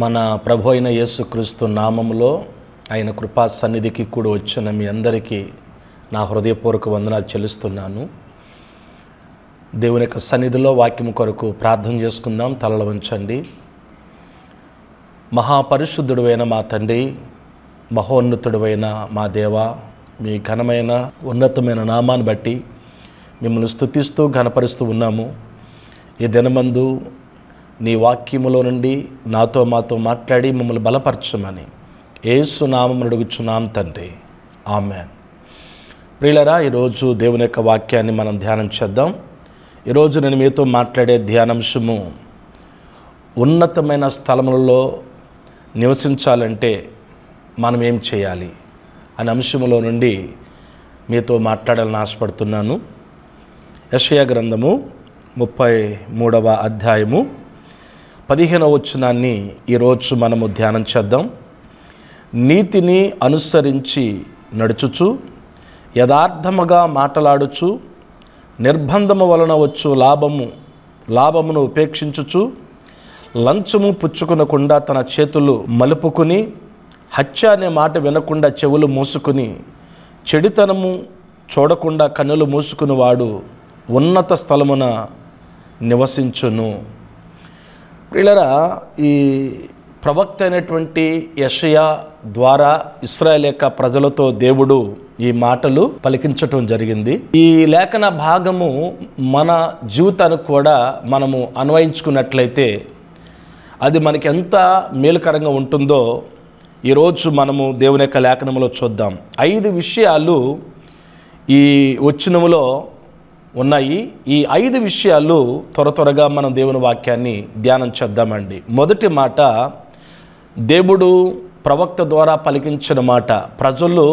మన ప్రభు అయిన యేసుక్రీస్తు నామములో ఆయన కృపా సన్నిధికి కూడా వచ్చిన మీ అందరికీ నా హృదయపూర్వక వందనాలు చెల్లిస్తున్నాను. దేవుని యొక్క సన్నిధిలో వాక్యం కొరకు ప్రార్థన చేసుకుందాం. తలలు వంచండి. మహాపరిశుద్ధుడైన మా తండ్రి, మహోన్నతుడైన మా దేవ, మీ ఘనమైన ఉన్నతమైన నామాన్ని బట్టి మిమ్మల్ని స్తుతిస్తూ ఘనపరుస్తూ ఉన్నాము. ఈ దినమందు నీ వాక్యములో నుండి నాతో మాతో మాట్లాడి మమ్మల్ని బలపరచమని యేసు నామమున అడుగుచున్నాం తండ్రి, ఆమేన్. ప్రియులారా, ఈరోజు దేవుని యొక్క వాక్యాన్ని మనం ధ్యానం చేద్దాం. ఈరోజు నేను మీతో మాట్లాడే ధ్యానాంశము, ఉన్నతమైన స్థలములలో నివసించాలంటే మనం ఏం చేయాలి అనే అంశములో నుండి మీతో మాట్లాడాలని ఆశపడుతున్నాను. యెషయా గ్రంథము 33వ అధ్యాయము 15వ వచనాన్ని ఈరోజు మనము ధ్యానం చేద్దాం. నీతిని అనుసరించి నడుచుచు, యథార్థముగా మాటలాడుచు, నిర్బంధము వలన వచ్చు లాభమును ఉపేక్షించుచు, లంచము పుచ్చుకొనకుండా తన చేతులు మలుపుకుని, హత్య అనే మాట వినకుండా చెవులు మూసుకుని, చెడుతనము చూడకుండా కన్నులు మూసుకుని వాడు ఉన్నత స్థలమున నివసించును. ప్రియులారా, ఈ ప్రవక్త అయినటువంటి యెషయా ద్వారా ఇశ్రాయేలు యొక్క ప్రజలతో దేవుడు ఈ మాటలు పలికించటం జరిగింది. ఈ లేఖన భాగము మన జీవితానికి కూడా మనము అన్వయించుకున్నట్లయితే అది మనకి ఎంత మేలుకరంగా ఉంటుందో ఈరోజు మనము దేవుని యొక్క లేఖనంలో చూద్దాం. 5 విషయాలు ఈ వచనములో ఉన్నాయి. ఈ 5 విషయాలు త్వరగా మనం దేవుని వాక్యాన్ని ధ్యానం చేద్దామండి. మొదటి మాట, దేవుడు ప్రవక్త ద్వారా పలికించిన మాట, ప్రజలు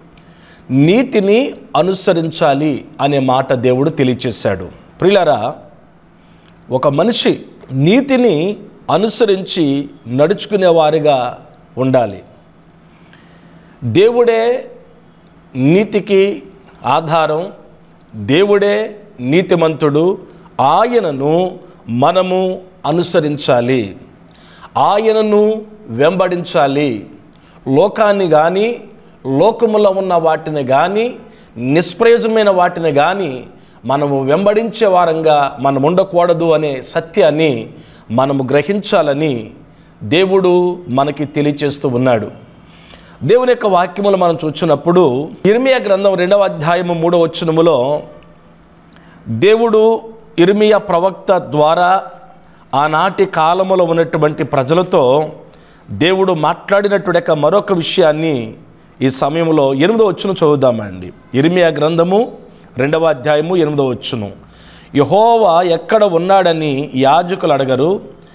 నీతిని అనుసరించాలి అనే మాట దేవుడు తెలియచేశాడు. ప్రియులారా, ఒక మనిషి నీతిని అనుసరించి నడుచుకునే వారిగా ఉండాలి. దేవుడే నీతికి ఆధారం, దేవుడే నీతిమంతుడు. ఆయనను మనము అనుసరించాలి, ఆయనను వెంబడించాలి. లోకాన్ని కానీ, లోకములో ఉన్న వాటిని కానీ, నిష్ప్రయోజనమైన వాటిని కానీ మనము వెంబడించే వారంగా మనం ఉండకూడదు అనే సత్యాన్ని మనము గ్రహించాలని దేవుడు మనకి తెలియచేస్తూ ఉన్నాడు. దేవుని యొక్క వాక్యములు మనం చూసినప్పుడు ఇర్మియా గ్రంథం 2వ అధ్యాయము 3వ వచనములో దేవుడు ఇర్మియా ప్రవక్త ద్వారా ఆనాటి కాలములో ఉన్నటువంటి ప్రజలతో దేవుడు మాట్లాడినటువంటి మరొక విషయాన్ని ఈ సమయంలో 8వ వచనం చదువుదామండి. ఇర్మియా గ్రంథము 2వ అధ్యాయము 8వ వచనం. యెహోవా ఎక్కడ ఉన్నాడని యాజకులు అడగరు,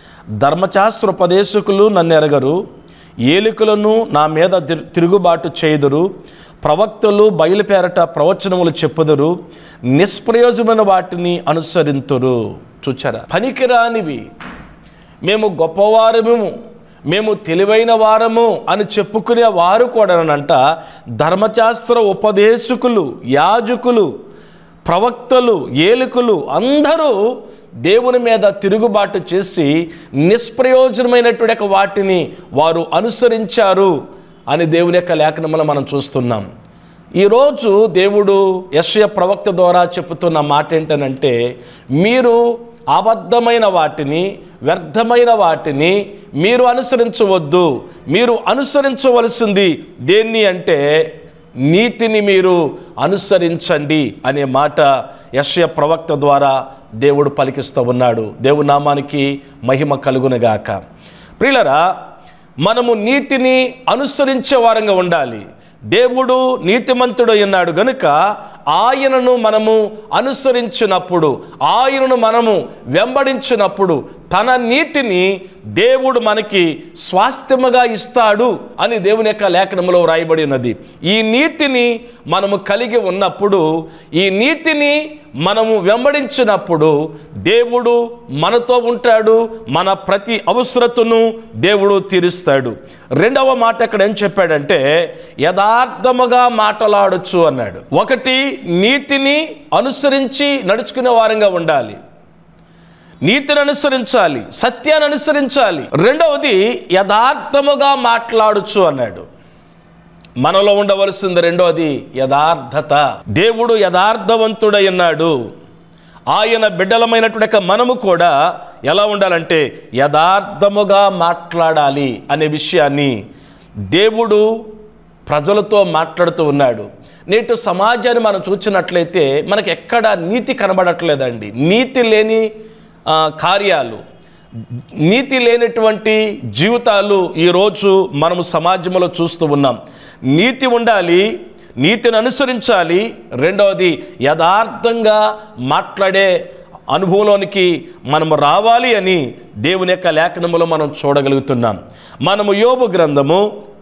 ధర్మశాస్త్రోపదేశకులు నన్ను ఎరగరు, ఏలికలను నా మీద తిరుగుబాటు చేయుదురు, ప్రవక్తలు బయలుపేరట ప్రవచనములు చెప్పుదురు, నిష్ప్రయోజనమైన వాటిని అనుసరింతురు. చూచారా, పనికిరానివి, మేము గొప్పవారము, మేము తెలివైన వారము అని చెప్పుకునే వారు కూడానంట ధర్మశాస్త్ర ఉపదేశకులు, యాజకులు, ప్రవక్తలు, ఏలికలు అందరూ దేవుని మీద తిరుగుబాటు చేసి నిష్ప్రయోజనమైనటువంటి వాటిని వారు అనుసరించారు అని దేవుని యొక్క లేఖనములో మనం చూస్తున్నాం. ఈరోజు దేవుడు యెషయా ప్రవక్త ద్వారా చెప్పుతున్న మాట ఏంటనంటే, మీరు అబద్ధమైన వాటిని, వ్యర్థమైన వాటిని మీరు అనుసరించవద్దు. మీరు అనుసరించవలసింది దేన్ని అంటే నీతిని మీరు అనుసరించండి అనే మాట యెషయా ప్రవక్త ద్వారా దేవుడు పలికిస్తూ ఉన్నాడు. దేవుని నామానికి మహిమ కలుగునుగాక. ప్రియులారా, మనము నీతిని అనుసరించే వారంగా ఉండాలి. దేవుడు నీతిమంతుడు అన్నాడు గనుక ఆయనను మనము అనుసరించినప్పుడు, ఆయనను మనము వెంబడించినప్పుడు తన నీతిని దేవుడు మనకి స్వాస్థ్యముగా ఇస్తాడు అని దేవుని యొక్క లేఖనములో రాయబడి ఉన్నది. ఈ నీతిని మనము కలిగి ఉన్నప్పుడు, ఈ నీతిని మనము వెంబడించినప్పుడు దేవుడు మనతో ఉంటాడు, మన ప్రతి అవసరతను దేవుడు తీరుస్తాడు. 2వ మాట ఇక్కడ ఏం చెప్పాడంటే, యథార్థముగా మాటలాడొచ్చు అన్నాడు. ఒకటి, నీతిని అనుసరించి నడుచుకునే వారంగా ఉండాలి. నీతిని అనుసరించాలి, సత్యాన్ని అనుసరించాలి. రెండవది యథార్థముగా మాట్లాడుచు అన్నాడు. మనలో ఉండవలసింది రెండవది యథార్థత. దేవుడు యథార్థవంతుడై ఉన్నాడు. ఆయన బిడ్డలమైనటువంటి మనము కూడా ఎలా ఉండాలంటే యథార్థముగా మాట్లాడాలి అనే విషయాన్ని దేవుడు ప్రజలతో మాట్లాడుతూ ఉన్నాడు. నేటి సమాజాన్ని మనం చూసినట్లయితే మనకు ఎక్కడ నీతి కనబడట్లేదండి. నీతి లేని కార్యాలు, నీతి లేనటువంటి జీవితాలు ఈరోజు మనము సమాజంలో చూస్తూ ఉన్నాం. నీతి ఉండాలి, నీతిని అనుసరించాలి. రెండవది యథార్థంగా మాట్లాడే అనుభవంలోనికి మనము రావాలి అని దేవుని యొక్క లేఖనములో మనం చూడగలుగుతున్నాం. మనము యోబు గ్రంథము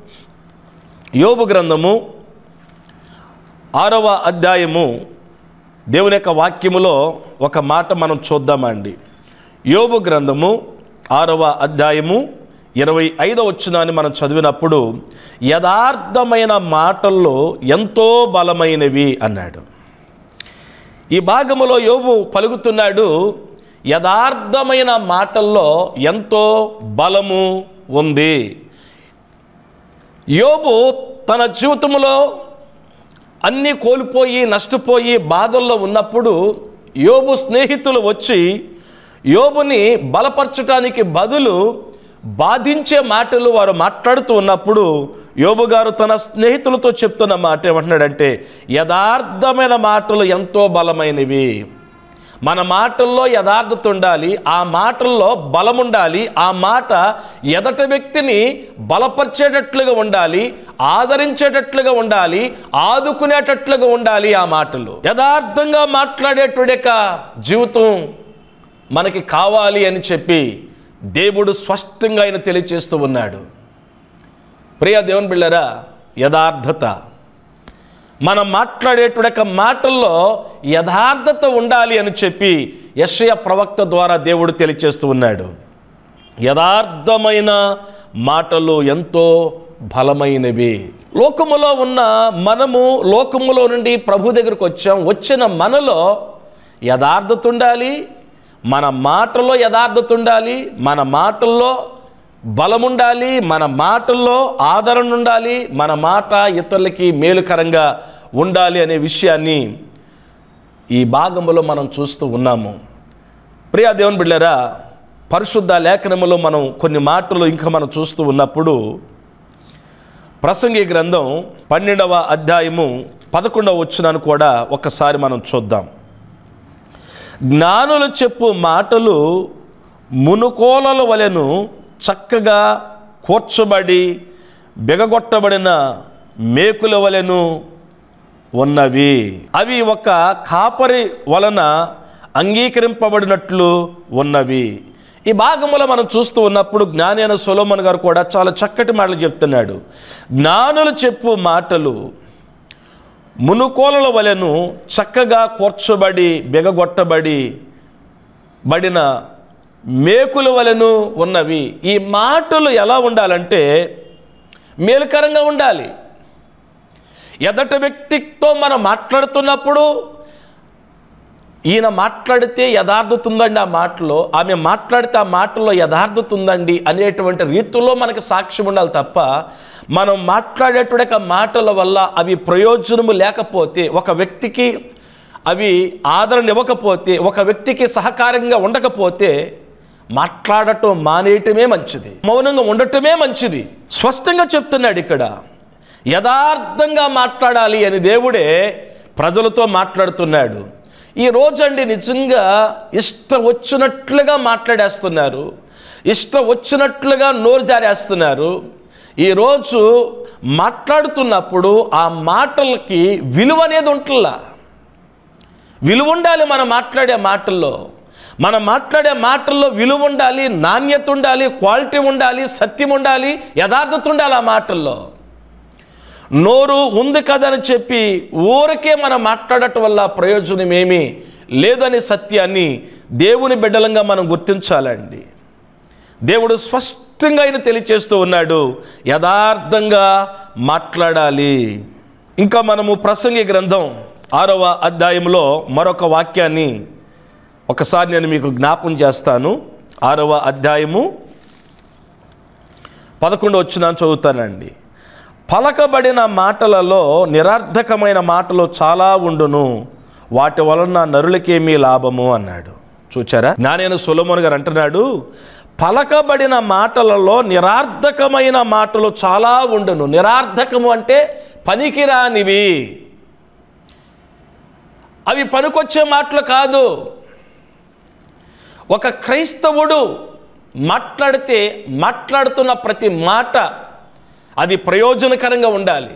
6వ అధ్యాయము దేవుని యొక్క వాక్యములో ఒక మాట మనం చూద్దామండి. యోబు గ్రంథము 6వ అధ్యాయము 25వ వచనాన్ని మనం చదివినప్పుడు యథార్థమైన మాటల్లో ఎంతో బలమైనవి అన్నాడు. ఈ భాగములో యోబు పలుకుతున్నాడు, యథార్థమైన మాటల్లో ఎంతో బలము ఉంది. యోబు తన జీవితంలో అన్నీ కోల్పోయి నష్టపోయి బాధల్లో ఉన్నప్పుడు యోబు స్నేహితులు వచ్చి యోబుని బలపరచడానికి బదులు బాధించే మాటలు వారు మాట్లాడుతూ ఉన్నప్పుడు యోబు గారు తన స్నేహితులతో చెప్తున్న మాట ఏమంటున్నాడంటే, యథార్థమైన మాటలు ఎంతో బలమైనవి. మన మాటల్లో యథార్థత ఉండాలి, ఆ మాటల్లో బలం ఉండాలి, ఆ మాట ఎదటి వ్యక్తిని బలపరిచేటట్లుగా ఉండాలి, ఆదరించేటట్లుగా ఉండాలి, ఆదుకునేటట్లుగా ఉండాలి. ఆ మాటలు యథార్థంగా మాట్లాడేటువంటి జీవితం మనకి కావాలి అని చెప్పి దేవుడు స్పష్టంగా ఆయన తెలియచేస్తూ ఉన్నాడు. ప్రియ దేవుని బిడ్డలారా, యథార్థత, మనం మాట్లాడేటువంటి మాటల్లో యథార్థత ఉండాలి అని చెప్పి యెషయా ప్రవక్త ద్వారా దేవుడు తెలియచేస్తూ ఉన్నాడు. యథార్థమైన మాటలు ఎంతో బలమైనవి. లోకములో ఉన్న మనము లోకములో నుండి ప్రభు దగ్గరకు వచ్చాం. వచ్చిన మనలో యథార్థత ఉండాలి, మన మాటల్లో యథార్థత ఉండాలి, మన మాటల్లో బలం ఉండాలి, మన మాటల్లో ఆదరణ ఉండాలి, మన మాట ఇతరులకి మేలుకరంగా ఉండాలి అనే విషయాన్ని ఈ భాగంలో మనం చూస్తూ ఉన్నాము. ప్రియ దేవుని బిడ్డలారా, పరిశుద్ధ లేఖనములో మనం కొన్ని మాటలు ఇంకా మనం చూస్తూ ఉన్నప్పుడు ప్రసంగి గ్రంథం 12వ అధ్యాయము 11వ వచనాన్ని కూడా ఒకసారి మనం చూద్దాం. జ్ఞానులు చెప్పు మాటలు మునుకోలల వలెను చక్కగా కూర్చబడి బిగగొట్టబడిన మేకుల వలెను ఉన్నవి. అవి ఒక కాపరి వలన అంగీకరింపబడినట్లు ఉన్నవి. ఈ భాగంలో మనం చూస్తూ ఉన్నప్పుడు జ్ఞాని అయిన సొలొమోను గారు కూడా చాలా చక్కటి మాటలు చెప్తున్నాడు. జ్ఞానులు చెప్పు మాటలు మునుకోలల వలెను చక్కగా కూర్చబడి బడిన మేకుల వలెను ఉన్నవి. ఈ మాటలు ఎలా ఉండాలంటే మేలుకరంగా ఉండాలి. ఎదటి వ్యక్తితో మనం మాట్లాడుతున్నప్పుడు ఈయన మాట్లాడితే యథార్థత ఉందండి ఆ మాటలో, ఆమె మాట్లాడితే ఆ మాటల్లో యథార్థత ఉందండి అనేటువంటి రీతిలో మనకి సాక్ష్యం ఉండాలి తప్ప మనం మాట్లాడేటువంటి మాటల వల్ల అవి ప్రయోజనము లేకపోతే, ఒక వ్యక్తికి అవి ఆదరణ ఇవ్వకపోతే, ఒక వ్యక్తికి సహకారంగా ఉండకపోతే మాట్లాడటం మానేయటమే మంచిది, మౌనంగా ఉండటమే మంచిది. స్పష్టంగా చెప్తున్నాడు ఇక్కడ, యథార్థంగా మాట్లాడాలి అని దేవుడే ప్రజలతో మాట్లాడుతున్నాడు. ఈ రోజండి నిజంగా ఇష్టం వచ్చినట్లుగా మాట్లాడేస్తున్నారు, ఇష్టం వచ్చినట్లుగా నోరు జారేస్తున్నారు. ఈరోజు మాట్లాడుతున్నప్పుడు ఆ మాటలకి విలువ అనేది ఉంటుందా? విలువ ఉండాలి. మనం మాట్లాడే మాటల్లో విలువ ఉండాలి, నాణ్యత ఉండాలి, క్వాలిటీ ఉండాలి, సత్యం ఉండాలి, యథార్థత ఉండాలి ఆ మాటల్లో. నోరు ఉంది కదని చెప్పి ఊరికే మనం మాట్లాడటం వల్ల ప్రయోజనం ఏమీ లేదని సత్యాన్ని దేవుని బిడ్డలంగా మనం గుర్తించాలండి. దేవుడు స్పష్టంగా ఆయన తెలియచేస్తూ ఉన్నాడు, యథార్థంగా మాట్లాడాలి. ఇంకా మనము ప్రసంగి గ్రంథం 6వ అధ్యాయంలో మరొక వాక్యాన్ని ఒకసారి నేను మీకు జ్ఞాపం చేస్తాను. 6వ అధ్యాయము 11వ వచనం చదువుతానండి. పలకబడిన మాటలలో నిరర్థకమైన మాటలు చాలా ఉండును, వాటి వలన నరులకేమీ లాభము అన్నాడు. చూచారా, జ్ఞానైన సొలొమోను గారు అంటున్నాడు, పలకబడిన మాటలలో నిరర్థకమైన మాటలు చాలా ఉండును. నిరర్థకము అంటే పనికిరానివి, అవి పనికొచ్చే మాటలు కాదు. ఒక క్రైస్తవుడు మాట్లాడితే మాట్లాడుతున్న ప్రతి మాట అది ప్రయోజనకరంగా ఉండాలి.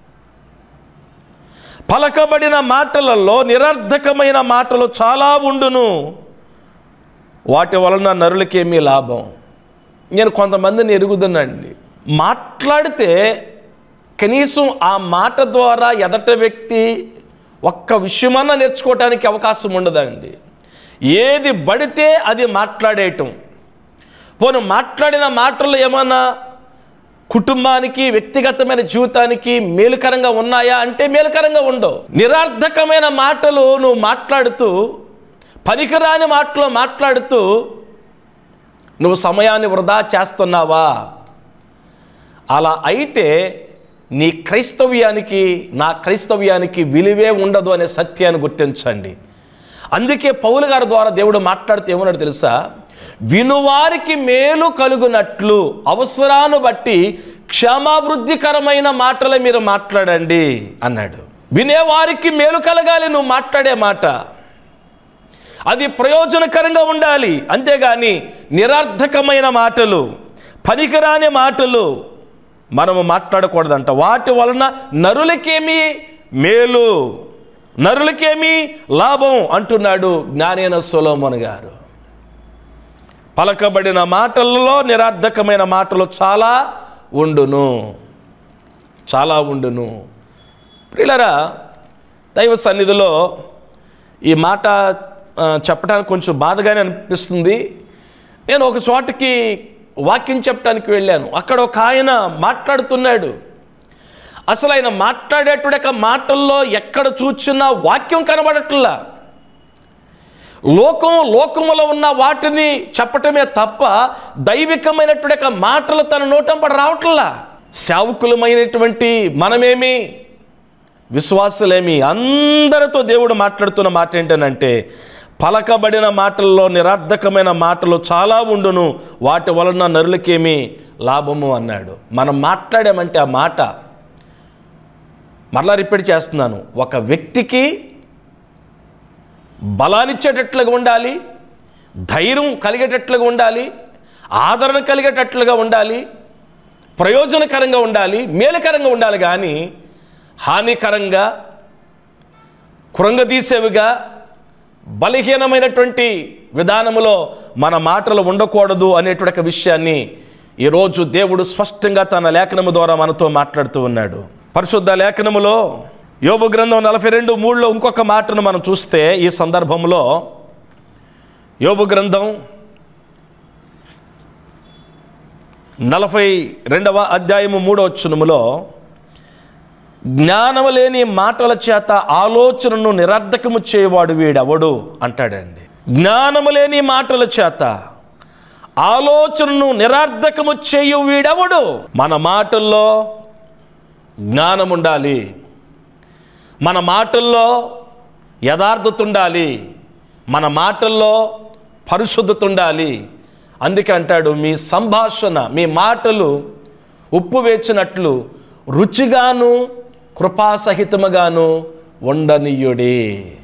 పలకబడిన మాటలలో నిరర్థకమైన మాటలు చాలా ఉండును, వాటి వలన నరులకేమీ లాభం. నేను కొంతమందిని ఎరుగుతున్నానండి, మాట్లాడితే కనీసం ఆ మాట ద్వారా ఎదట వ్యక్తి ఒక్క విషయమన్నా నేర్చుకోవటానికి అవకాశం ఉండదండి. ఏది పడితే అది మాట్లాడేయటం. పోను మాట్లాడిన మాటలు ఏమన్నా కుటుంబానికి వ్యక్తిగతమైన జీవితానికి మేలుకరంగా ఉన్నాయా అంటే మేలుకరంగా ఉండవు. నిరర్థకమైన మాటలు నువ్వు మాట్లాడుతూ, పనికిరాని మాటలు మాట్లాడుతూ నువ్వు సమయాన్ని వృధా చేస్తున్నావా? అలా అయితే నీ క్రైస్తవ్యానికి నా క్రైస్తవ్యానికి విలువే ఉండదు అనే సత్యాన్ని గుర్తించండి. అందుకే పౌలు గారి ద్వారా దేవుడు మాట్లాడితే ఏమన్నాడు తెలుసా? వినువారికి మేలు కలుగునట్లు అవసరాన్ని బట్టి క్షమాభివృద్ధికరమైన మాటలు మీరు మాట్లాడండి అన్నాడు. వినేవారికి మేలు కలగాలి నువ్వు మాట్లాడే మాట, అది ప్రయోజనకరంగా ఉండాలి. అంతేగాని నిరర్థకమైన మాటలు, పనికిరాని మాటలు మనము మాట్లాడకూడదంట. వాటి వలన నరులకేమీ మేలు, నరులకేమీ లాభం అంటున్నాడు జ్ఞానైన సొలొమోను గారు. పలకబడిన మాటలలో నిరర్థకమైన మాటలు చాలా ఉండును, చాలా ఉండును. ప్రియులారా, దైవ సన్నిధిలో ఈ మాట చెప్పడానికి కొంచెం బాధగానే అనిపిస్తుంది. నేను ఒక చోటకి వాక్యం చెప్పడానికి వెళ్ళాను. అక్కడ ఒక ఆయన మాట్లాడుతున్నాడు. అసలు ఆయన మాట్లాడేటువంటి మాటల్లో ఎక్కడ చూచినా వాక్యం కనబడట్లా. లోకములో ఉన్న వాటిని చెప్పటమే తప్ప దైవికమైనటువంటి మాటలు తన నోటంపడి రావట్లా. సేవకులమైనటువంటి మనమేమి, విశ్వాసులేమి, అందరితో దేవుడు మాట్లాడుతున్న మాట ఏంటనంటే, పలకబడిన మాటల్లో నిరర్థకమైన మాటలు చాలా ఉండును, వాటి వలన నరులకేమీ లాభము అన్నాడు. మనం మాట్లాడామంటే ఆ మాట, మరలా రిపీట్ చేస్తున్నాను, ఒక వ్యక్తికి బలాన్నిచ్చేటట్లుగా ఉండాలి, ధైర్యం కలిగేటట్లుగా ఉండాలి, ఆదరణ కలిగేటట్లుగా ఉండాలి, ప్రయోజనకరంగా ఉండాలి, మేలుకరంగా ఉండాలి. కానీ హానికరంగా, కృంగదీసేవిగా, బలహీనమైనటువంటి విధానములో మన మాటలు ఉండకూడదు అనేటువంటి విషయాన్ని ఈరోజు దేవుడు స్పష్టంగా తన లేఖనము ద్వారా మనతో మాట్లాడుతూ ఉన్నాడు. పరిశుద్ధ లేఖనములో యోబు గ్రంథం 42:3లో ఇంకొక మాటను మనం చూస్తే, ఈ సందర్భంలో యోబు గ్రంథం 42వ అధ్యాయము 3వ వచనములో, జ్ఞానము లేని మాటల చేత ఆలోచనను నిరర్ధకము చేయవాడు వీడెవడు అంటాడండి. జ్ఞానము లేని మాటల చేత ఆలోచనను నిరర్ధకము చేయు వీడెవడు? మన మాటల్లో జ్ఞానం ఉండాలి, మన మాటల్లో యథార్థత ఉండాలి, మన మాటల్లో పరిశుద్ధత ఉండాలి. అందుకే అంటాడు, మీ సంభాషణ, మీ మాటలు ఉప్పు వేచినట్లు రుచిగాను కృపాసహితముగాను ఉండనీయుడి.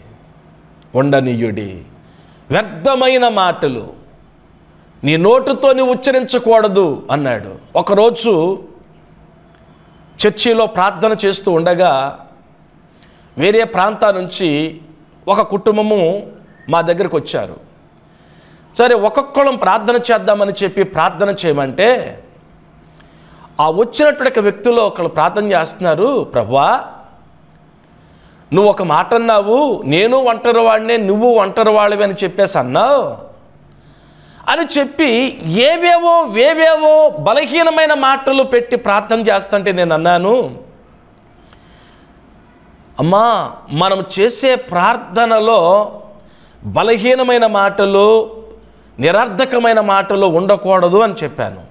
వ్యర్థమైన మాటలు నీ నోటుతో నువ్వు ఉచ్చరించకూడదు అన్నాడు. ఒకరోజు చర్చిలో ప్రార్థన చేస్తూ ఉండగా వేరే ప్రాంతాల నుంచి ఒక కుటుంబము మా దగ్గరికి వచ్చారు. సరే, ఒక్కొక్కళ్ళం ప్రార్థన చేద్దామని చెప్పి ప్రార్థన చేయమంటే, ఆ వచ్చినటువంటి వ్యక్తులు ఒకళ్ళు ప్రార్థన చేస్తున్నారు, ప్రభువా నువ్వు ఒక మాట అన్నావు, నేను ఒంటరి వాడినే, నువ్వు ఒంటరి వాడివి అని చెప్పేసి అన్నావు అని చెప్పి ఏవేవో బలహీనమైన మాటలు పెట్టి ప్రార్థన చేస్తుంటే నేను అన్నాను, అమ్మా మనం చేసే ప్రార్థనలో బలహీనమైన మాటలు, నిరర్థకమైన మాటలు ఉండకూడదు అని చెప్పాను.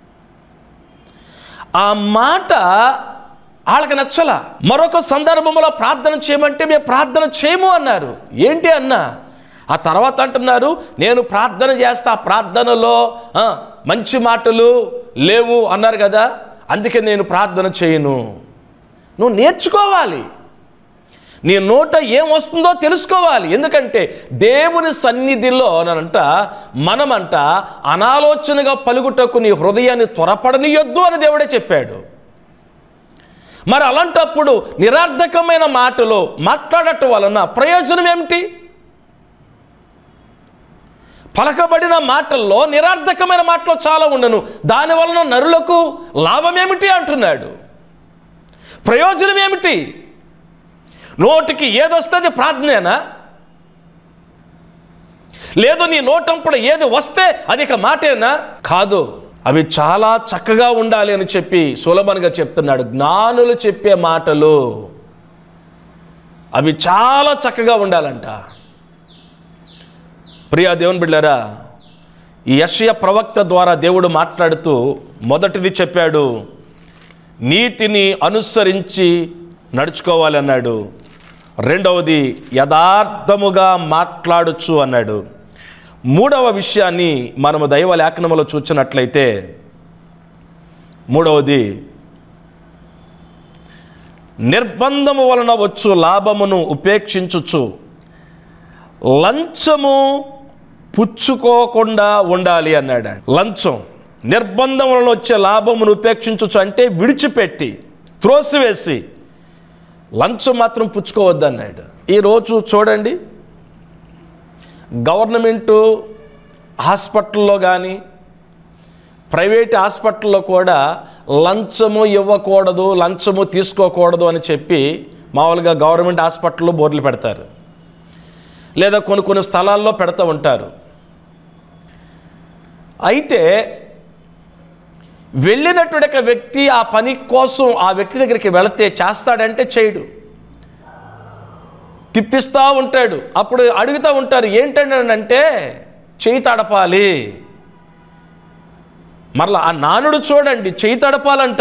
ఆ మాట వాళ్ళకి నచ్చల. మరొక సందర్భంలో ప్రార్థన చేయమంటే మేము ప్రార్థన చేయము అన్నారు. ఏంటి అన్నా? ఆ తర్వాత అంటున్నారు, నేను ప్రార్థన చేస్తా, ఆ ప్రార్థనలో మంచి మాటలు లేవు అన్నారు కదా, అందుకే నేను ప్రార్థన చేయను. నువ్వు నేర్చుకోవాలి, నీ నోట ఏం వస్తుందో తెలుసుకోవాలి. ఎందుకంటే దేవుని సన్నిధిలో మనమంట అనాలోచనగా పలుకుటకు నీ హృదయాన్ని త్వరపడనియొద్దు అని దేవుడే చెప్పాడు. మరి అలాంటప్పుడు నిరర్థకమైన మాటలు మాట్లాడటం వలన ప్రయోజనం ఏమిటి? పలకబడిన మాటల్లో నిరర్థకమైన మాటలు చాలా ఉండను, దానివలన నరులకు లాభం ఏమిటి అంటున్నాడు. ప్రయోజనం ఏమిటి? నోటికి ఏదొస్తుంది ప్రార్థనేనా? లేదు నీ నోటంపుడు ఏది వస్తే అది ఇక మాటేనా? కాదు, అవి చాలా చక్కగా ఉండాలి అని చెప్పి సులభంగా చెప్తున్నాడు. జ్ఞానులు చెప్పే మాటలు అవి చాలా చక్కగా ఉండాలంట. ప్రియా దేవుని బిడ్డలారా, ఈ యెషయా ప్రవక్త ద్వారా దేవుడు మాట్లాడుతూ మొదటిది చెప్పాడు, నీతిని అనుసరించి నడుచుకోవాలి అన్నాడు. రెండవది యథార్థముగా మాట్లాడచ్చు అన్నాడు. మూడవ విషయాన్ని మనము దైవ లేఖనములో చూచినట్లయితే, మూడవది నిర్బంధము వలన వచ్చు లాభమును ఉపేక్షించుచు లంచము పుచ్చుకోకుండా ఉండాలి అన్నాడు. లంచం, నిర్బంధం వలన వచ్చే లాభమును ఉపేక్షించచ్చు అంటే విడిచిపెట్టి, త్రోసివేసి, లంచం మాత్రం పుచ్చుకోవద్దన్నాడు. ఈరోజు చూడండి, గవర్నమెంటు హాస్పిటల్లో కానీ ప్రైవేట్ హాస్పిటల్లో కూడా లంచము ఇవ్వకూడదు, లంచము తీసుకోకూడదు అని చెప్పి మామూలుగా గవర్నమెంట్ హాస్పిటల్లో బోర్డులు పెడతారు, లేదా కొన్ని స్థలాల్లో పెడతా ఉంటారు. అయితే వెళ్ళినటువంటి వ్యక్తి ఆ పని కోసం ఆ వ్యక్తి దగ్గరికి వెళితే చేస్తాడంటే చేయడు, తిప్పిస్తూ ఉంటాడు. అప్పుడు అడుగుతూ ఉంటారు, ఏంటంటే చేయి తడపాలి. మరలా ఆ నానుడు చూడండి, చేయి తడపాలంట.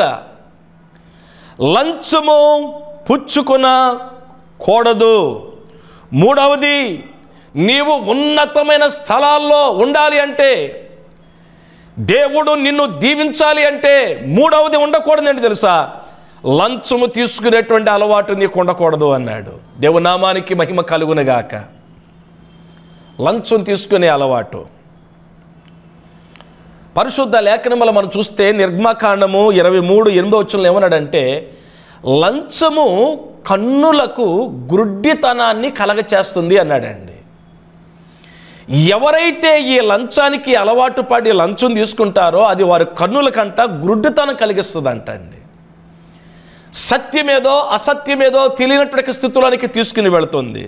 లంచము పుచ్చుకొనకూడదు. మూడవది, నీవు ఉన్నతమైన స్థలాల్లో ఉండాలి అంటే, దేవుడు నిన్ను దీవించాలి అంటే మూడవది ఉండకూడదండి తెలుసా, లంచము తీసుకునేటువంటి అలవాటు నీకు ఉండకూడదు అన్నాడు. దేవునామానికి మహిమ కలుగునుగాక. లంచం తీసుకునే అలవాటు పరిశుద్ధ లేఖనములో మనం చూస్తే నిర్గమకాండము 23:8 ఏమన్నాడంటే, లంచము కన్నులకు గుడ్డితనాన్ని కలగచేస్తుంది అన్నాడండి. ఎవరైతే ఈ లంచానికి అలవాటు పడి లంచం తీసుకుంటారో అది వారి కన్నులకంట గుడ్డితనం కలిగిస్తుంది అండి. సత్యమేదో అసత్యమేదో తెలియనటువంటి స్థితిలోనికి తీసుకుని వెళుతుంది.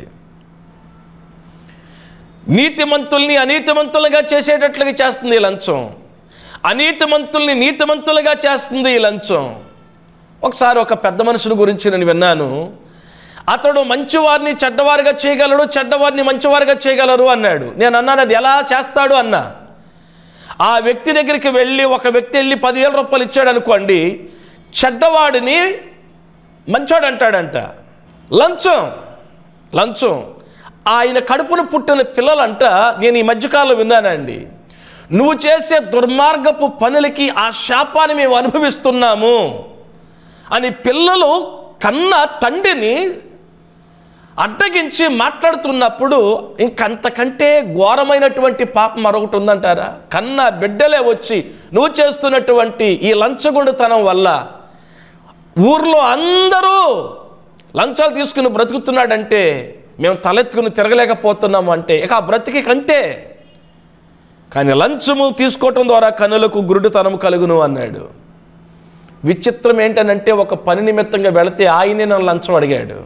నీతిమంతుల్ని అనీతిమంతులుగా చేసేటట్లుగా చేస్తుంది ఈ లంచం, అనీతిమంతుల్ని నీతిమంతులుగా చేస్తుంది ఈ లంచం. ఒకసారి ఒక పెద్ద మనుషుని గురించి నేను విన్నాను. అతడు మంచివారిని చెడ్డవారిగా చేయగలడు, చెడ్డవారిని మంచివారిగా చేయగలరు అన్నాడు. నేను అన్నాను, అది ఎలా చేస్తాడు అన్నా. ఆ వ్యక్తి దగ్గరికి వెళ్ళి ఒక వ్యక్తి వెళ్ళి 10,000 రూపాయలు ఇచ్చాడు అనుకోండి, చెడ్డవాడిని మంచోడు అంటాడంట. లంచం లంచం ఆయన కడుపును పుట్టిన పిల్లలంట, నేను ఈ మధ్యకాలంలో విన్నానండి, నువ్వు చేసే దుర్మార్గపు పనులకి ఆ శాపాన్ని మేము అనుభవిస్తున్నాము అని పిల్లలు కన్న తండ్రిని అడ్డగించి మాట్లాడుతున్నప్పుడు ఇంకంతకంటే ఘోరమైనటువంటి పాపం మరొకటి ఉందంటారా? కన్న బిడ్డలే వచ్చి నువ్వు చేస్తున్నటువంటి ఈ లంచగొండుతనం వల్ల ఊర్లో అందరూ లంచాలు తీసుకుని బ్రతుకుతున్నాడంటే మేము తలెత్తుకుని తిరగలేకపోతున్నాము అంటే ఇక ఆ బ్రతికి కంటే. కానీ లంచము తీసుకోవటం ద్వారా కన్నులకు గురుడుతనం కలుగును అన్నాడు. విచిత్రం ఏంటనంటే ఒక పని నిమిత్తంగా వెళితే ఆయనే నన్ను లంచం అడిగాడు.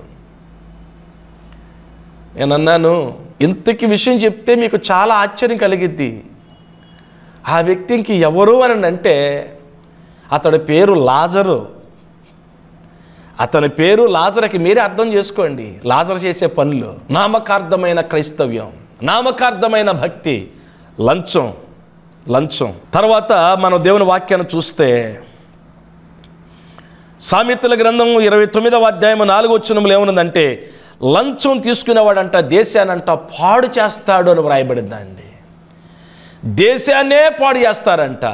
నేను అన్నాను, ఇంతకీ విషయం చెప్తే మీకు చాలా ఆశ్చర్యం కలిగిద్ది. ఆ వ్యక్తి ఇంక ఎవరు అని అంటే అతడి పేరు లాజరు. అతని పేరు లాజరుకి మీరే అర్థం చేసుకోండి. లాజరు చేసే పనులు నామకార్థమైన క్రైస్తవ్యం, నామకార్థమైన భక్తి లంచం. తర్వాత మనం దేవుని వాక్యాన్ని చూస్తే సామెతల గ్రంథం 29వ అధ్యాయం 4వ వచనంలో ఏమున్నదంటే, లంచం తీసుకునేవాడంట దేశానంట పాడు చేస్తాడు అని వ్రాయబడిందండి. దేశాన్నే పాడు చేస్తారంట.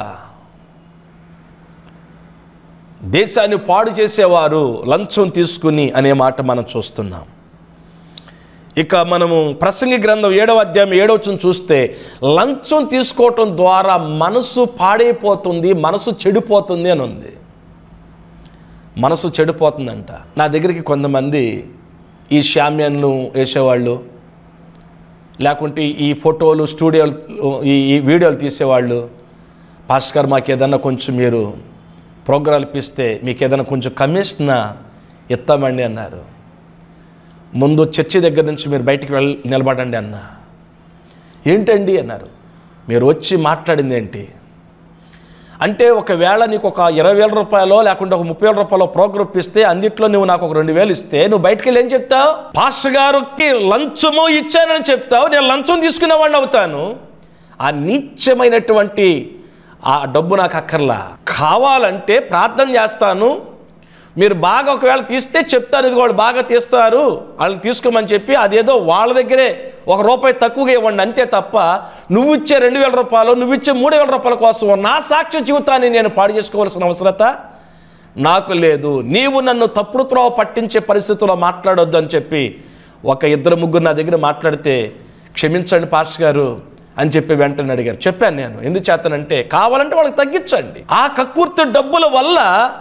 దేశాన్ని పాడు చేసేవారు లంచం తీసుకుని అనే మాట మనం చూస్తున్నాం. ఇక మనము ప్రసంగి గ్రంథం 7వ అధ్యాయం 7వ వచనం చూస్తే, లంచం తీసుకోవటం ద్వారా మనసు పాడైపోతుంది, మనసు చెడిపోతుంది అని ఉంది. మనసు చెడిపోతుందంట. నా దగ్గరికి కొంతమంది ఈ షామ్యాన్లు వేసేవాళ్ళు, లేకుంటే ఈ ఫోటోలు స్టూడియోలు ఈ వీడియోలు తీసేవాళ్ళు, పాస్టర్ గారు మాకు ఏదన్నా కొంచెం మీరు ప్రోగ్రాలు ఇప్పిస్తే మీకు ఏదైనా కొంచెం కమిషన్ ఇస్తామండి అన్నారు. ముందు చర్చి దగ్గర నుంచి మీరు బయటికి నిలబడండి అన్న. ఏంటండి అన్నారు. మీరు వచ్చి మాట్లాడింది ఏంటి అంటే, ఒకవేళ నీకు ఒక 20,000 రూపాయలు లేకుంటే ఒక 30,000 రూపాయలు ప్రోగ్రాం ఇప్పిస్తే అందుట్లో నువ్వు నాకు ఒక 2,000 ఇస్తే నువ్వు బయటికి వెళ్ళి ఏం చెప్తావు? పాస్టర్ గారికి లంచము ఇచ్చానని చెప్తావు, నేను లంచం తీసుకునేవాడిని అవుతాను. ఆ నీచమైనటువంటి ఆ డబ్బు నాకు అక్కర్లా. కావాలంటే ప్రార్థన చేస్తాను, మీరు బాగా ఒకవేళ తీస్తే చెప్తాను, ఇది వాళ్ళు బాగా తీస్తారు వాళ్ళని తీసుకోమని చెప్పి అదేదో వాళ్ళ దగ్గరే ₹1 తక్కువగా ఇవ్వండి అంతే తప్ప నువ్వు ఇచ్చే 2,000 రూపాయలు నువ్వు ఇచ్చే 3,000 రూపాయల కోసం నా సాక్ష్య జీవితాన్ని నేను పాడు చేసుకోవాల్సిన అవసరత నాకు లేదు. నీవు నన్ను తప్పుడు త్రోవ పట్టించే పరిస్థితుల్లో మాట్లాడొద్దు అని చెప్పి ఒక 2-3 నా దగ్గర మాట్లాడితే, క్షమించండి పాస్టర్ గారు అని చెప్పి వెంటనే అడిగారు. చెప్పాను నేను, ఎందుకు చేస్తానంటే కావాలంటే వాళ్ళకి తగ్గించండి. ఆ కక్కుర్తి డబ్బుల వల్ల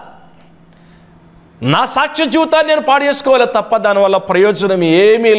నా సాక్ష్య జీవితాన్ని నేను పాడు చేసుకోవాలి తప్ప దానివల్ల ప్రయోజనం ఏమీ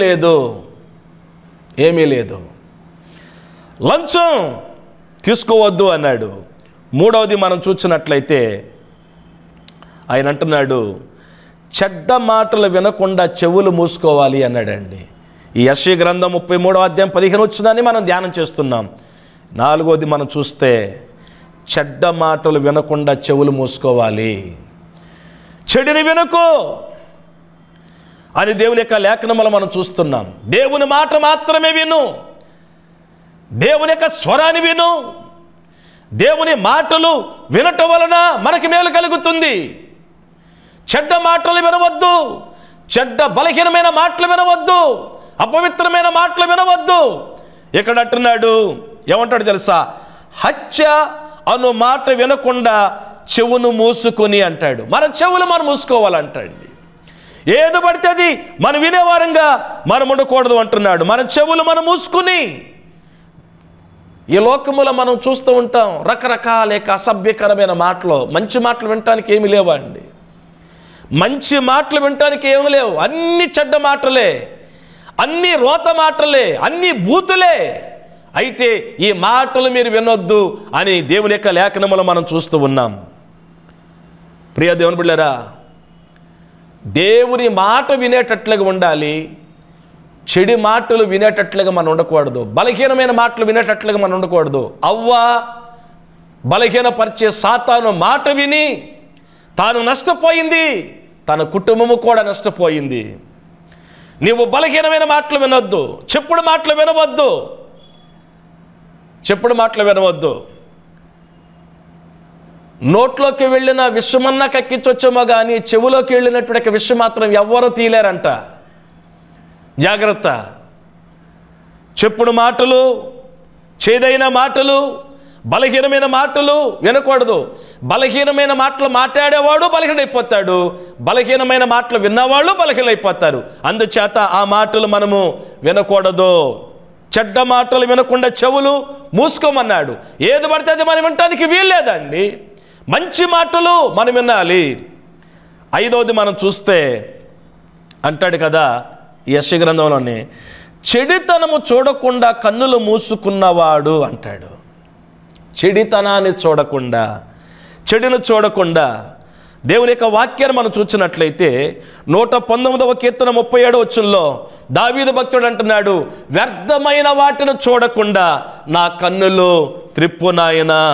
లేదు. లంచం తీసుకోవద్దు అన్నాడు. మూడవది మనం చూసినట్లయితే ఆయన అంటున్నాడు, చెడ్డ మాటలు వినకుండా చెవులు మూసుకోవాలి అన్నాడండి. ఈ యెషయా గ్రంథం 33వ అధ్యాయం 15 వచనాన్ని మనం ధ్యానం చేస్తున్నాం. 4వది మనం చూస్తే, చెడ్డ మాటలు వినకుండా చెవులు మూసుకోవాలి. చెడుని వినకు అని దేవుని యొక్క లేఖనములు మనం చూస్తున్నాం. దేవుని మాట మాత్రమే విను, దేవుని యొక్క స్వరాన్ని విను. దేవుని మాటలు వినటం వలన మనకి మేలు కలుగుతుంది. చెడ్డ మాటలు వినవద్దు, చెడ్డ బలహీనమైన మాటలు వినవద్దు, అపవిత్రమైన మాటలు వినవద్దు. ఇక్కడ అంటున్నాడు, ఏమంటాడు తెలుసా? హత్య అను మాట వినకుండా చెవును మూసుకొని అంటాడు. మన చెవులు మనం మూసుకోవాలంటండి. ఏది పడితే అది మనం వినేవారంగా మనం ఉండకూడదు అంటున్నాడు. మన చెవులు మనం మూసుకుని. ఈ లోకములో మనం చూస్తూ ఉంటాం రకరకాల అసభ్యకరమైన మాటలు. మంచి మాటలు వినటానికి ఏమి లేవండి. మంచి మాటలు వినటానికి ఏమి లేవు. అన్ని చెడ్డ మాటలే, అన్ని రోత మాటలే, అన్ని బూతులే. అయితే ఈ మాటలు మీరు వినొద్దు అని దేవుని యొక్క లేఖనములో మనం చూస్తూ ఉన్నాం. ప్రియ దేవుని బిడ్డలారా, దేవుని మాట వినేటట్లుగా ఉండాలి, చెడు మాటలు వినేటట్లుగా మనం ఉండకూడదు. బలహీనమైన మాటలు వినేటట్లుగా మనం ఉండకూడదు. అవ్వ బలహీనపరిచే సాతాను మాట విని తాను నష్టపోయింది, తన కుటుంబము కూడా నష్టపోయింది. నీవు బలహీనమైన మాటలు వినొద్దు, చెప్పుడు మాటలు వినవద్దు. నోట్లోకి వెళ్ళిన విషమన్నా కక్కించొచ్చేమో కానీ చెవులోకి వెళ్ళినటువంటి విషం మాత్రం ఎవ్వరూ తీయలేరంట. జాగ్రత్త. చెప్పుడు మాటలు, చేదైన మాటలు, బలహీనమైన మాటలు వినకూడదు. బలహీనమైన మాటలు మాట్లాడేవాడు బలహీనైపోతాడు, బలహీనమైన మాటలు విన్నవాళ్ళు బలహీనైపోతారు. అందుచేత ఆ మాటలు మనము వినకూడదు. చెడ్డ మాటలు వినకుండా చెవులు మూసుకోమన్నాడు. ఏది పడితే అది మనం వినటానికి వీల్లేదండి. మంచి మాటలు మనం వినాలి. 5వది మనం చూస్తే అంటాడు కదా యెషయా గ్రంథంలోని, చెడితనము చూడకుండా కన్నులు మూసుకున్నవాడు అంటాడు. చెడితనాన్ని చూడకుండా, చెడును చూడకుండా. దేవుని యొక్క వాక్యాన్ని మనం చూసినట్లయితే 119వ కీర్తన 37వ వచనంలో దావీదు భక్తుడు అంటున్నాడు, వ్యర్థమైన వాటిని చూడకుండా నా కన్నులు త్రిప్పు నాయనా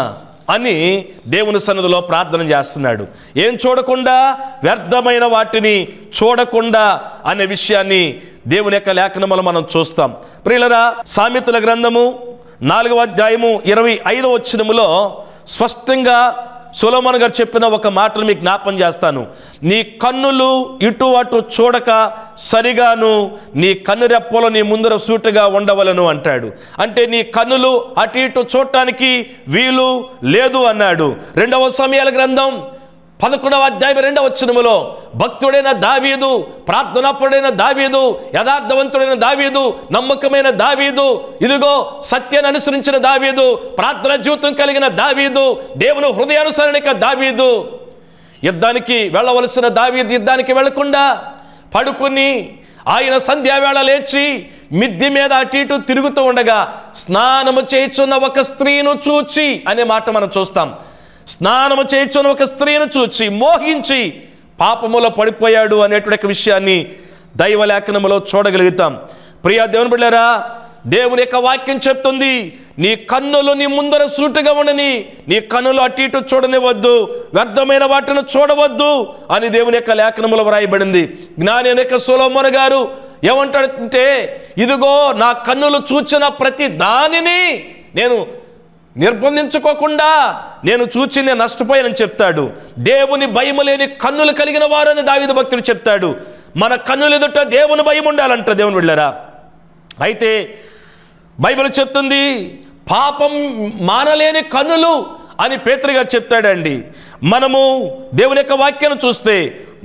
అని దేవుని సన్నిధిలో ప్రార్థన చేస్తున్నాడు. ఏం చూడకుండా? వ్యర్థమైన వాటిని చూడకుండా అనే విషయాన్ని దేవుని యొక్క లేఖనములో మనం చూస్తాం. ప్రియులరా, సామెతల గ్రంథము 4వ అధ్యాయము 25వ వచనములో స్పష్టంగా సొలొమోను గారు చెప్పిన ఒక మాటను మీకు జ్ఞాపం చేస్తాను. నీ కన్నులు ఇటు అటు చూడక సరిగాను నీ కన్ను రెప్పలు నీ ముందర సూటుగా ఉండవలను అంటాడు. అంటే నీ కన్నులు అటు ఇటు చూడటానికి వీలు లేదు అన్నాడు. 2వ సమూయేలు గ్రంథం 11వ అధ్యాయం 2వ వచనములో భక్తుడైన దావీదు, ప్రార్థనాపరుడైన దావీదు, యథార్థవంతుడైన దావీదు, నమ్మకమైన దావీదు, ఇదిగో సత్యాన్ని అనుసరించిన దావీదు, ప్రార్థన జీవితం కలిగిన దావీదు, దేవుని హృదయానుసరణిక దావీదు, యుద్ధానికి వెళ్ళవలసిన దావీదు యుద్ధానికి వెళ్లకుండా పడుకుని ఆయన సంధ్యావేళ లేచి మిద్దె మీద అటు ఇటు తిరుగుతూ ఉండగా స్నానము చేయుచున్న ఒక స్త్రీను చూచి అనే మాట మనం చూస్తాం. స్నానము చేయుచున్న ఒక స్త్రీని చూచి మోహించి పాపములో పడిపోయాడు అనేటువంటి విషయాన్ని దైవలేఖనములో చూడగలుగుతాం. ప్రియా దేవుని బిడ్డలారా, దేవుని యొక్క వాక్యం చెప్తుంది, నీ కన్నులు నీ ముందర సూటుగా ఉండని, నీ కన్నులు అటు ఇటు చూడనివద్దు, వ్యర్థమైన వాటిని చూడవద్దు అని దేవుని యొక్క లేఖనములో వ్రాయబడింది. జ్ఞాని యొక్క సొలొమోను గారు ఏమంటాడంటే, ఇదిగో నా కన్నులు చూచిన ప్రతి దానిని నేను నిర్బంధించుకోకుండా నేను చూచి నేను నష్టపోయానని చెప్తాడు. దేవుని భయము లేని కన్నులు కలిగిన వారు అని దావీదు భక్తుడు చెప్తాడు. మన కన్నులు ఎదుట దేవుని భయం ఉండాలంట దేవుని బిడ్డలారా. అయితే బైబిల్ చెప్తుంది పాపం మానలేని కన్నులు అని పేతురు గారు చెప్తాడండి. మనము దేవుని యొక్క వాక్యాన్ని చూస్తే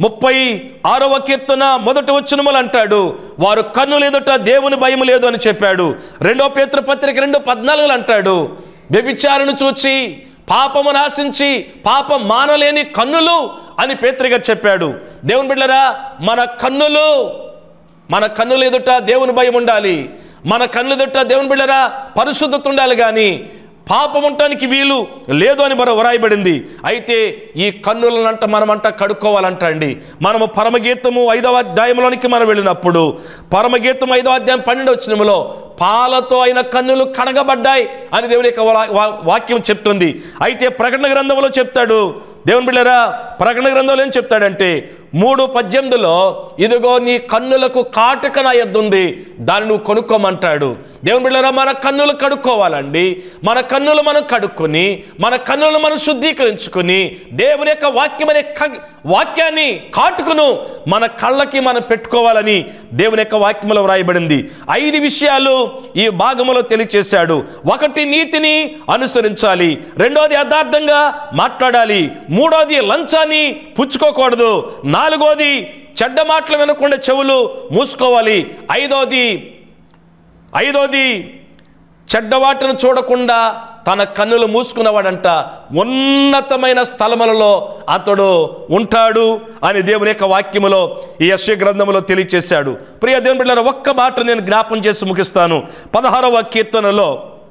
36వ కీర్తన 1వ వచనములు అంటాడు, వారు కన్నులు ఎదుట దేవుని భయం లేదు అని చెప్పాడు. 2వ పేతురు పత్రిక 2:14 అంటాడు, వ్యభిచారను చూచి పాపము నాశించి పాపం మానలేని కన్నులు అని పేతురు గారు చెప్పాడు. దేవుని బిడ్డలారా, మన కన్నులు ఎదుట దేవుని భయం ఉండాలి. మన కన్నులు ఎదుట దేవుని బిడ్డలారా పరిశుద్ధత ఉండాలి, కానీ పాపం ఉండటానికి వీలు లేదు అని మరో వ్రాయబడింది. అయితే ఈ కన్నులనంట మనమంట కడుక్కోవాలంట అండి. మనము పరమగీతము 5వ అధ్యాయంలోనికి మనం వెళ్ళినప్పుడు పరమగీతం 5వ అధ్యాయం 12వ వచనములో పాలతో అయిన కన్నులు కడగబడ్డాయి అని దేవుని యొక్క వాక్యం చెప్తుంది. అయితే ప్రకటన గ్రంథంలో చెప్తాడు దేవుని బిడ్డలారా, ప్రకటన గ్రంథంలో ఏం చెప్తాడంటే 3:18లో ఇదిగో నీ కన్నులకు కాటుక నా యొద్ద ఉంది, దాన్ని నువ్వు కొనుక్కోమంటాడు. దేవుని బిడ్డలారా, మన కన్నులు కడుక్కోవాలండి. మన కన్నులు మనం కడుక్కొని మన కన్నులు మనం శుద్ధీకరించుకొని దేవుని యొక్క వాక్యాన్ని కాటుకును మన కళ్ళకి మనం పెట్టుకోవాలని దేవుని యొక్క వాక్యంలో వ్రాయబడింది. 5 విషయాలు ఈ భాగంలో తెలియచేశాడు. 1, నీతిని అనుసరించాలి. 2వది యథార్థంగా మాట్లాడాలి. 3వది లంచాన్ని పుచ్చుకోకూడదు. 4వది చెడ్డ మాటలు వినకుండా చెవులు మూసుకోవాలి. 5వది చెడ్డవాటిని చూడకుండా తన కన్నులు మూసుకున్నవాడంట ఉన్నతమైన స్థలములలో అతడు ఉంటాడు అని దేవుని యొక్క వాక్యములో ఈ యెషయా గ్రంథములో తెలియచేశాడు. ప్రియ దేవుని బిడ్డలారా, ఒక్క మాట నేను జ్ఞాపం చేసి ముగిస్తాను. 16వ కీర్తన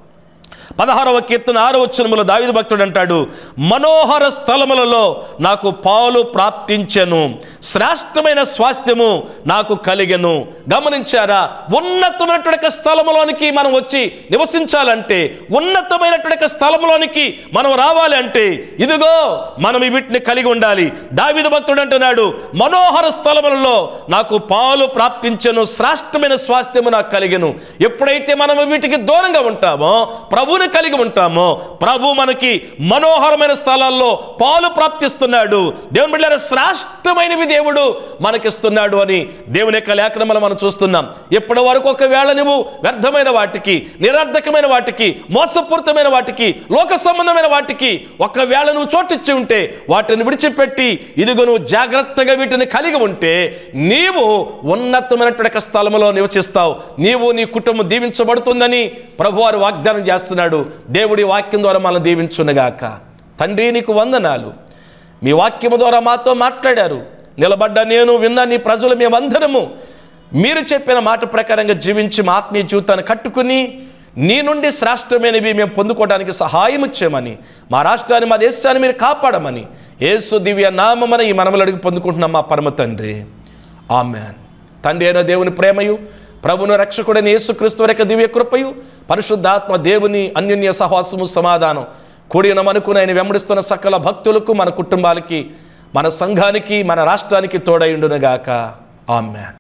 6వ వచనములో దావీదు భక్తుడు అంటాడు, మనోహర స్థలములలో నాకు పాలు ప్రాప్తించెను, శ్రేష్టమైన స్వాస్థ్యము నాకు కలిగెను. గమనించారా? ఉన్నతమైనటువంటి స్థలములోనికి మనం వచ్చి నివసించాలంటే, ఉన్నతమైనటువంటి స్థలములోనికి మనం రావాలి అంటే ఇదిగో మనం వీటిని కలిగి ఉండాలి. దావీదు భక్తుడు అంటున్నాడు, మనోహర స్థలములలో నాకు పాలు ప్రాప్తించెను, శ్రేష్టమైన స్వాస్థ్యము నాకు కలిగెను. ఎప్పుడైతే మనం వీటికి దూరంగా ఉంటామో, ప్రభువుని కలిగి ఉంటామో, ప్రభు మనకి మనోహరమైన స్థలాల్లో పాలు ప్రాప్తిస్తున్నాడు. దేవుని బిడ్డలారా, శ్రేష్టమైనవి దేవుడు మనకిస్తున్నాడు అని దేవుని యొక్క లేఖనములో మనం చూస్తున్నాం. ఎప్పటి వరకు ఒకవేళ నువ్వు వ్యర్థమైన వాటికి, నిరర్థకమైన వాటికి, మోసపూరితమైన వాటికి, లోక సంబంధమైన వాటికి ఒకవేళ నువ్వు చోటిచ్చి ఉంటే వాటిని విడిచిపెట్టి ఇదిగో నువ్వు జాగ్రత్తగా వీటిని కలిగి ఉంటే నీవు ఉన్నతమైనటువంటి స్థలంలో నివసిస్తావు. నీవు నీ కుటుంబం దీవించబడుతుందని ప్రభువారు వాగ్దానం చేస్తున్నాడు. దేవుడి వాక్యం ద్వారా మనం దీవించునుగాక. తండ్రి, నీకు వందనాలు. మీ వాక్యము ద్వారా మాతో మాట్లాడారు. నిలబడ్డ నేను, విన్న నీ ప్రజలు మేమందరము మీరు చెప్పిన మాట ప్రకారంగా జీవించి మా ఆత్మీయ జీవితాన్ని కట్టుకుని నీ నుండి శ్రేష్టమైనవి మేము పొందుకోవడానికి సహాయం ఇచ్చేయమని, మా రాష్ట్రాన్ని, మా దేశాన్ని మీరు కాపాడమని యేసు దివ్య నామమున ఈ మనములు అడిగి పొందుకుంటున్నాం మా పరమ తండ్రి. ఆమేన్. తండ్రి అయిన దేవుని ప్రేమయు, ప్రభును రక్షకుడైన యేసుక్రీస్తు యొక్క దివ్య కృపయు, పరిశుద్ధాత్మ దేవుని అన్యోన్య సహవాసము, సమాధానం కూడిన మనకు ఆయన వెంబడిస్తున్న సకల భక్తులకు, మన కుటుంబాలకి, మన సంఘానికి, మన రాష్ట్రానికి తోడైండునుగాక. ఆమేన్.